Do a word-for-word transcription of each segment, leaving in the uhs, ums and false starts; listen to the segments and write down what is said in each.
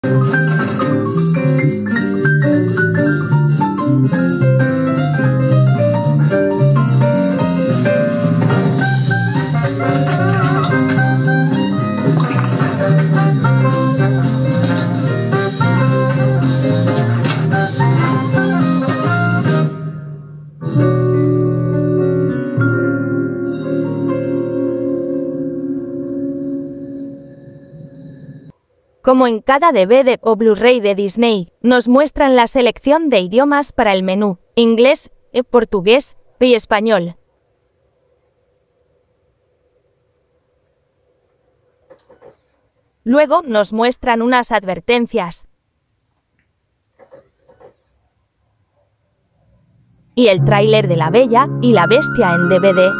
Como en cada D V D o Blu-ray de Disney, nos muestran la selección de idiomas para el menú: inglés, portugués y español. Luego nos muestran unas advertencias y el tráiler de La Bella y la Bestia en D V D.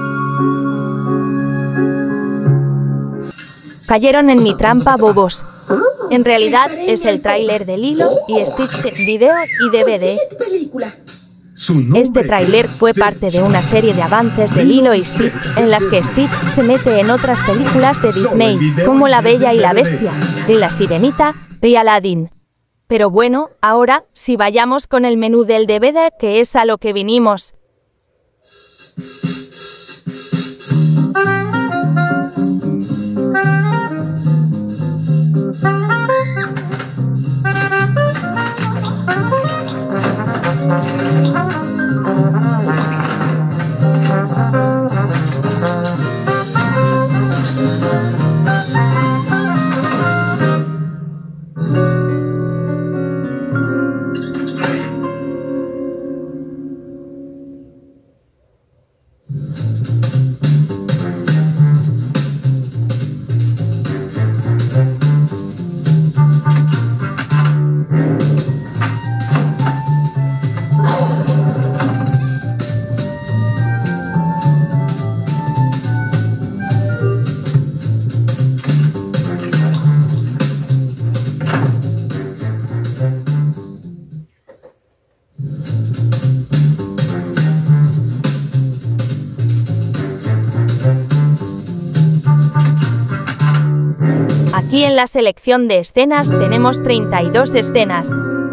Cayeron en mi trampa, bobos. En realidad es el tráiler de Lilo y Stitch video y D V D. Este tráiler fue parte de una serie de avances de Lilo y Stitch en las que Stitch se mete en otras películas de Disney, como La Bella y la Bestia, y La Sirenita y Aladdin. Pero bueno, ahora sí vayamos con el menú del D V D, que es a lo que vinimos. Aquí en la selección de escenas tenemos treinta y dos escenas.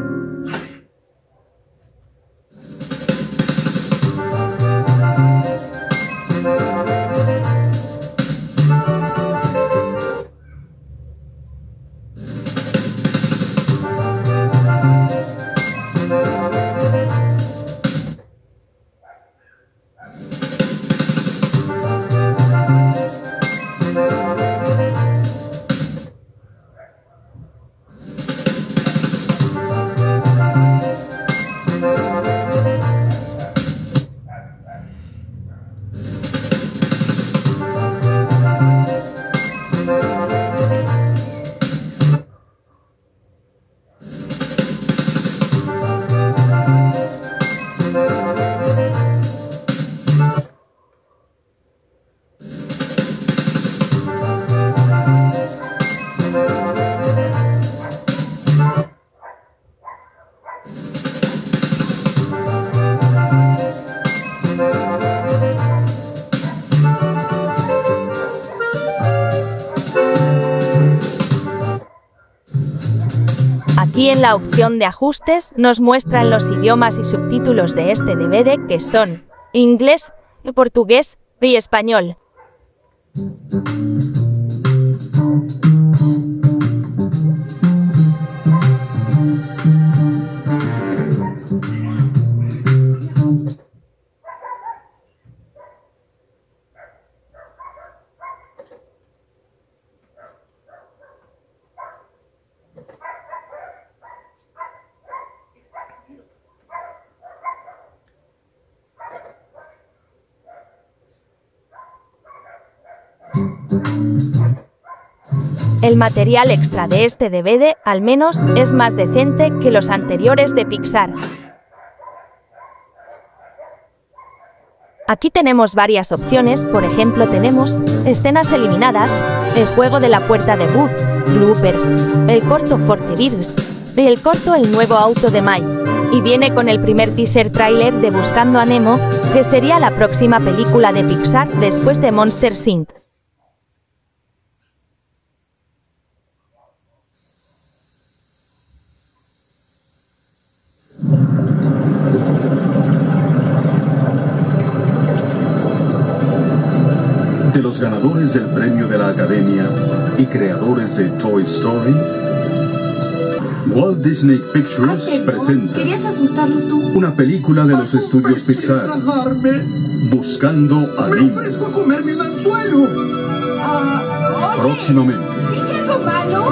Aquí en la opción de ajustes nos muestran los idiomas y subtítulos de este D V D, que son inglés, portugués y español. El material extra de este D V D, al menos, es más decente que los anteriores de Pixar. Aquí tenemos varias opciones, por ejemplo tenemos escenas eliminadas, el juego de la puerta de Boo, bloopers, el corto Fortebirds y el corto El nuevo auto de Mai. Y viene con el primer teaser trailer de Buscando a Nemo, que sería la próxima película de Pixar después de Monsters incorporated. de los ganadores del premio de la Academia y creadores de Toy Story, Walt Disney Pictures Ay, presenta ¿querías asustarlos tú? una película de los estudios Pixar, Buscando a ¡Me Nemo. ofrezco a comerme un anzuelo! Ah, oye, Próximamente. ¿dije algo malo?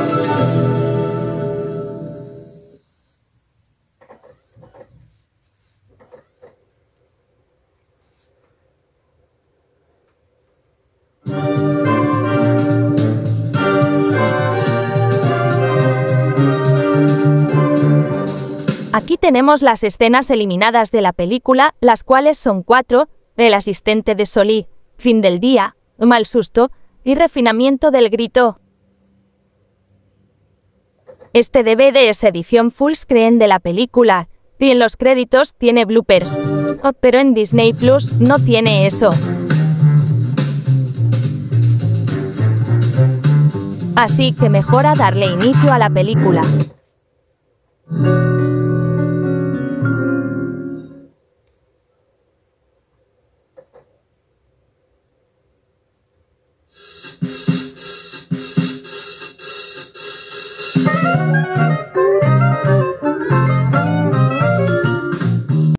Aquí tenemos las escenas eliminadas de la película, las cuales son cuatro: El asistente de Solí, Fin del día, Mal susto y Refinamiento del grito. Este D V D es edición full screen de la película, y en los créditos tiene bloopers. Oh, pero en Disney Plus no tiene eso. Así que mejora darle inicio a la película.